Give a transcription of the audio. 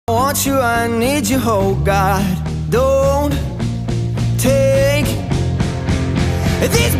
I want you, I need you, oh God. Don't take these